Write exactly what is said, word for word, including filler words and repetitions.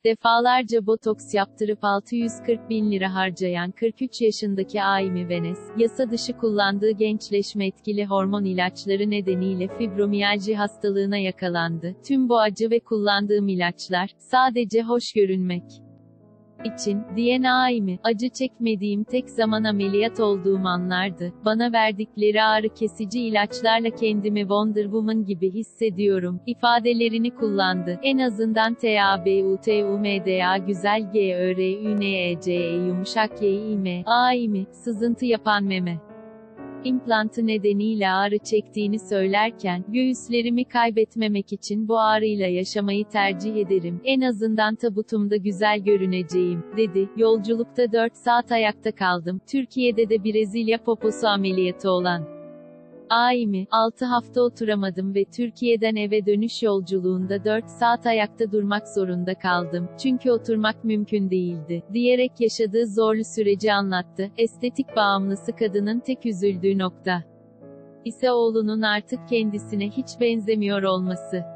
Defalarca botoks yaptırıp altı yüz kırk bin lira harcayan kırk üç yaşındaki Amy Venes, yasa dışı kullandığı gençleşme etkili hormon ilaçları nedeniyle fibromiyalji hastalığına yakalandı. Tüm bu acı ve kullandığım ilaçlar, sadece hoş görünmek için, diyen Amy, acı çekmediğim tek zaman ameliyat olduğum anlardı. Bana verdikleri ağrı kesici ilaçlarla kendimi Wonder Woman gibi hissediyorum, ifadelerini kullandı. En azından TABUTUMDA güzel GÖRÜNECE yumuşak YİM, Amy, sızıntı yapan meme implantı nedeniyle ağrı çektiğini söylerken, göğüslerimi kaybetmemek için bu ağrıyla yaşamayı tercih ederim, en azından tabutumda güzel görüneceğim, dedi. Yolculukta dört saat ayakta kaldım. Türkiye'de de Brezilya poposu ameliyatı olan Amy, altı hafta oturamadım ve Türkiye'den eve dönüş yolculuğunda dört saat ayakta durmak zorunda kaldım, çünkü oturmak mümkün değildi, diyerek yaşadığı zorlu süreci anlattı. Estetik bağımlısı kadının tek üzüldüğü nokta ise oğlunun artık kendisine hiç benzemiyor olması.